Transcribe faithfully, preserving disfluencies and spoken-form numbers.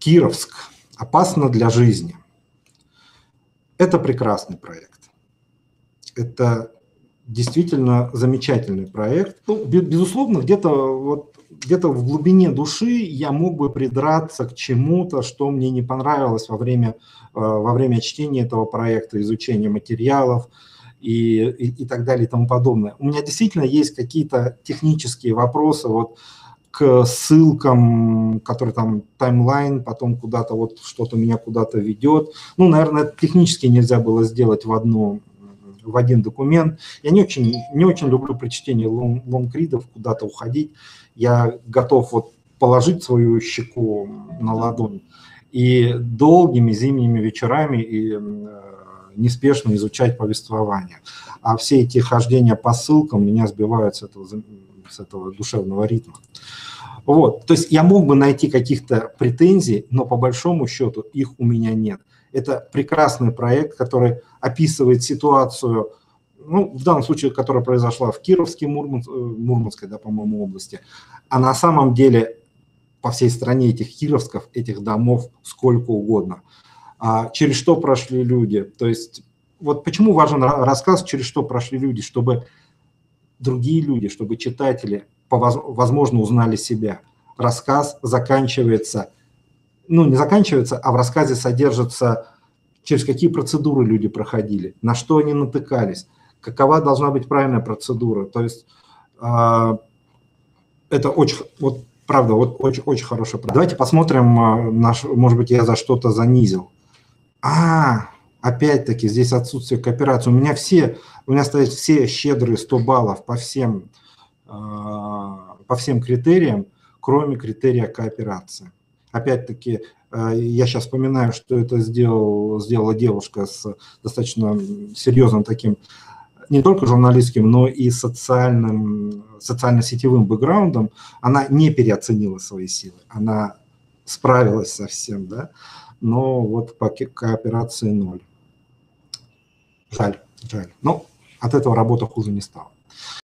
Кировск. Опасно для жизни. Это прекрасный проект. Это действительно замечательный проект. Ну, безусловно, где-то вот, где-то в глубине души я мог бы придраться к чему-то, что мне не понравилось во время, во время чтения этого проекта, изучения материалов и, и, и так далее и тому подобное. У меня действительно есть какие-то технические вопросы вот, к ссылкам, которые там таймлайн, потом куда-то вот что-то меня куда-то ведет. Ну, наверное, технически нельзя было сделать в одну, в один документ. Я не очень, не очень люблю при чтении лонгридов куда-то уходить. Я готов вот положить свою щеку на ладонь и долгими зимними вечерами и неспешно изучать повествование. А все эти хождения по ссылкам меня сбивают с этого, с этого душевного ритма. Вот. То есть я мог бы найти каких-то претензий, но по большому счету их у меня нет. Это прекрасный проект, который описывает ситуацию, ну, в данном случае, которая произошла в Кировске, Мурманск, Мурманской, да, по-моему, области. А на самом деле по всей стране этих кировсков, этих домов сколько угодно. А через что прошли люди? То есть вот почему важен рассказ, через что прошли люди, чтобы другие люди, чтобы читатели, возможно, узнали себя. Рассказ заканчивается, ну, не заканчивается, а в рассказе содержится, через какие процедуры люди проходили, на что они натыкались, какова должна быть правильная процедура. То есть э, это очень, вот, правда, вот очень, очень хороший проект. Давайте посмотрим, наш, может быть, я за что-то занизил. А, опять-таки, здесь отсутствие кооперации. У меня все, у меня стоят все щедрые сто баллов по всем, э, по всем критериям, кроме критерия кооперации. Опять-таки, э, я сейчас вспоминаю, что это сделал, сделала девушка с достаточно серьезным таким, не только журналистским, но и социальным, социально-сетевым бэкграундом. Она не переоценила свои силы, она справилась со всем, да, но вот по кооперации ноль. Жаль, жаль. Но от этого работа хуже не стала.